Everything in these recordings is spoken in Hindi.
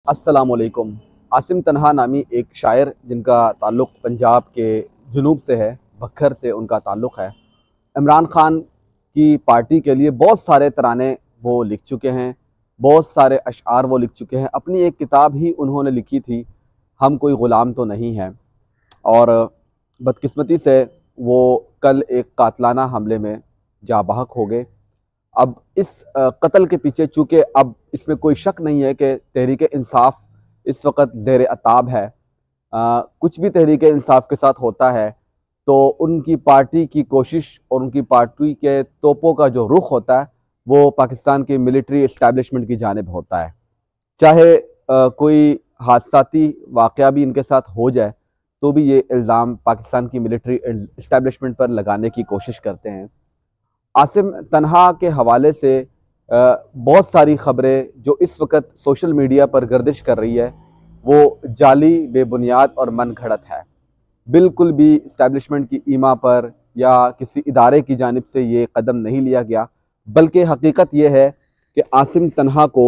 अस्सलामुअलैकुम। आसिम तन्हा नामी एक शायर जिनका ताल्लुक़ पंजाब के जुनूब से है, बखर से उनका ताल्लुक़ है। इमरान खान की पार्टी के लिए बहुत सारे तराने वो लिख चुके हैं, बहुत सारे अशआर वो लिख चुके हैं। अपनी एक किताब ही उन्होंने लिखी थी, हम कोई ग़ुलाम तो नहीं हैं। और बदकिस्मती से वो कल एक कातलाना हमले में जा बहक हो गए। अब इस कत्ल के पीछे, चूँकि अब इसमें कोई शक नहीं है कि तहरीक इंसाफ इस वक्त ज़ेर अताब है। कुछ भी तहरीक इंसाफ के साथ होता है तो उनकी पार्टी की कोशिश और उनकी पार्टी के तोपों का जो रुख होता है वो पाकिस्तान की मिलिट्री इस्टेब्लिशमेंट की जानिब होता है। चाहे कोई हादसाती वाक़या भी इनके साथ हो जाए तो भी ये इल्ज़ाम पाकिस्तान की मिलिट्री इस्टेब्लिशमेंट पर लगाने की कोशिश करते हैं। आसिम तन्हा के हवाले से बहुत सारी ख़बरें जो इस वक्त सोशल मीडिया पर गर्दिश कर रही है वो जाली, बेबुनियाद और मन घड़त है। बिल्कुल भी इस्टेब्लिशमेंट की ईमा पर या किसी इदारे की जानिब से ये कदम नहीं लिया गया, बल्कि हकीकत ये है कि आसिम तन्हा को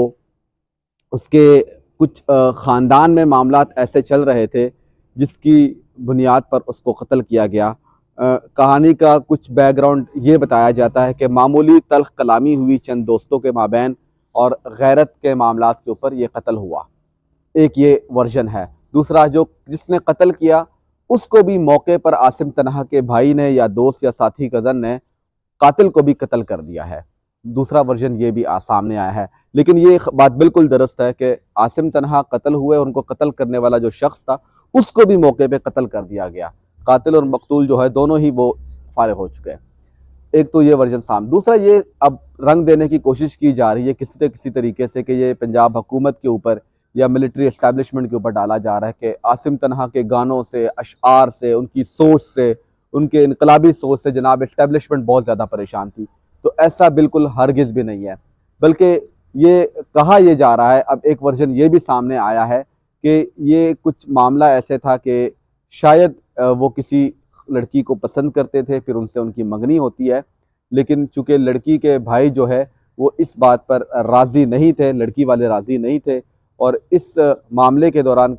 उसके कुछ ख़ानदान में मामलात ऐसे चल रहे थे जिसकी बुनियाद पर उसको कत्ल किया गया। कहानी का कुछ बैकग्राउंड ये बताया जाता है कि मामूली तल्ख़ कलामी हुई चंद दोस्तों के माबैन और गैरत के मामलात के ऊपर ये कत्ल हुआ। एक ये वर्जन है। दूसरा, जो जिसने कत्ल किया उसको भी मौके पर आसिम तन्हा के भाई ने या दोस्त या साथी कज़न ने कातिल को भी कत्ल कर दिया है। दूसरा वर्जन ये भी सामने आया है। लेकिन ये बात बिल्कुल दुरुस्त है कि आसिम तन्हा कत्ल हुए और उनको कत्ल करने वाला जो शख्स था उसको भी मौके पे कत्ल कर दिया गया। कातिल और मकतूल जो है दोनों ही वो फारिग हो चुके हैं। एक तो ये वर्जन सामने। दूसरा, ये अब रंग देने की कोशिश की जा रही है किसी न किसी तरीके से कि ये पंजाब हुकूमत के ऊपर या मिलिट्री एस्टैब्लिशमेंट के ऊपर डाला जा रहा है कि आसिम तन्हा के गानों से, अशआर से, उनकी सोच से, उनके इनकलाबी सोच से जनाब एस्टैब्लिशमेंट बहुत ज़्यादा परेशान थी। तो ऐसा बिल्कुल हरगिज़ भी नहीं है, बल्कि ये कहा यह जा रहा है, अब एक वर्जन ये भी सामने आया है कि ये कुछ मामला ऐसे था कि शायद वो किसी लड़की को पसंद करते थे, फिर उनसे उनकी मंगनी होती है। लेकिन चूँकि लड़की के भाई जो है वो इस बात पर राज़ी नहीं थे, लड़की वाले राज़ी नहीं थे, और इस मामले के दौरान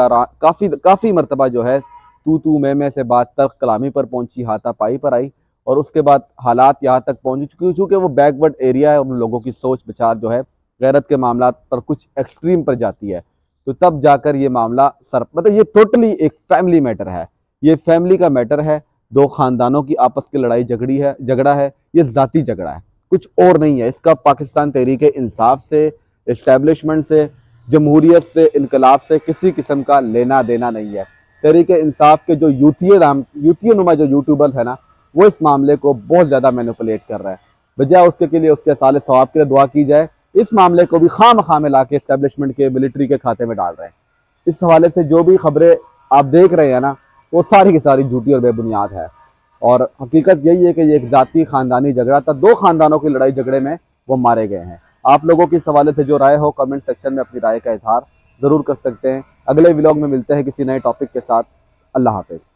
काफ़ी मरतबा जो है तू मैं से बात तल्ख़ कलामी पर पहुंची, हाथापाई पर आई, और उसके बाद हालात यहाँ तक पहुँच चुकी। चूँकि वो बैकवर्ड एरिया है और उन लोगों की सोच विचार जो है गैरत के मामला पर कुछ एक्सट्रीम पर जाती है, तो तब जाकर ये मामला मतलब ये टोटली एक फैमिली मैटर है। ये फैमिली का मैटर है, दो ख़ानदानों की आपस की लड़ाई झगड़ा है, ये ज़ाती झगड़ा है, कुछ और नहीं है। इसका पाकिस्तान तहरीक इंसाफ से, इस्टेब्लिशमेंट से, जमहूरियत से, इनकलाब से किसी किस्म का लेना देना नहीं है। तहरीक इंसाफ के जो यूतीय नुमा जो यूट्यूबर है ना, वो इस मामले को बहुत ज़्यादा मैनिपुलेट कर रहा है। बजाय उसके के लिए उसके साले सवाब के लिए दुआ की जाए, इस मामले को भी खाम में ला के इस्टेब्लिशमेंट के, मिलिट्री के खाते में डाल रहे हैं। इस हवाले से जो भी खबरें आप देख रहे हैं ना, वो सारी की सारी झूठी और बेबुनियाद है। और हकीकत यही है कि ये एक जाती ख़ानदानी झगड़ा था, दो ख़ानदानों की लड़ाई झगड़े में वो मारे गए हैं। आप लोगों की इस हवाले से जो राय हो, कमेंट सेक्शन में अपनी राय का इजहार ज़रूर कर सकते हैं। अगले व्लॉग में मिलते हैं किसी नए टॉपिक के साथ। अल्लाह हाफ़िज़।